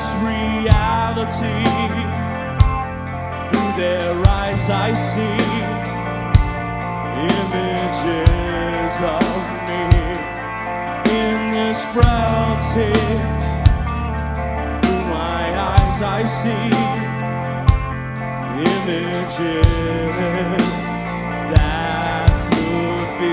reality. Through their eyes I see images of me. In this frailty, through my eyes I see images that could be.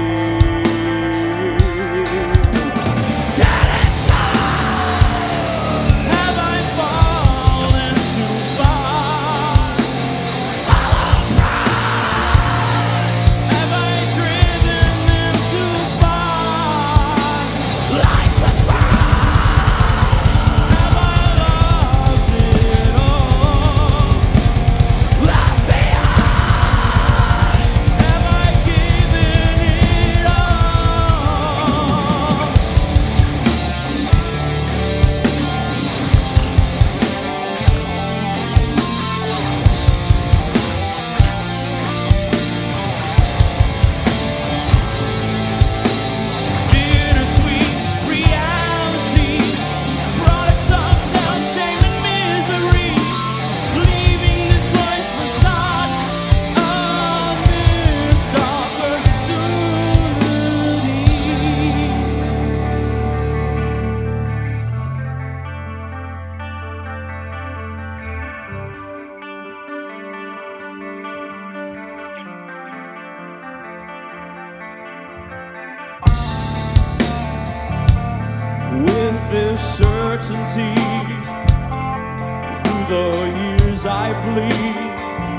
With this certainty, through the years I bleed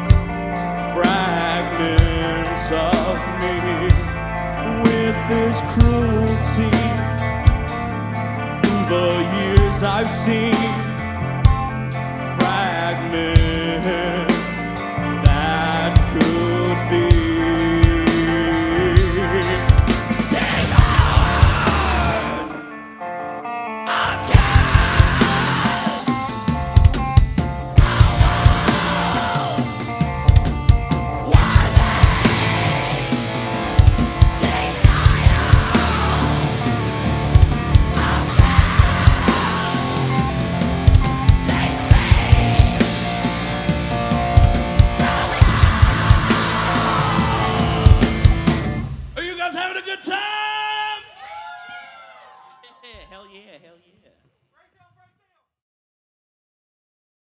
fragments of me. With this cruelty, through the years I've seen